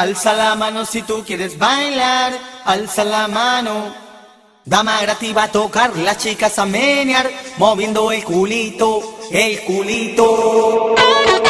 Alza la mano si tú quieres bailar, alza la mano. Dama gratis va a tocar, las chicas a menear, moviendo el culito, el culito.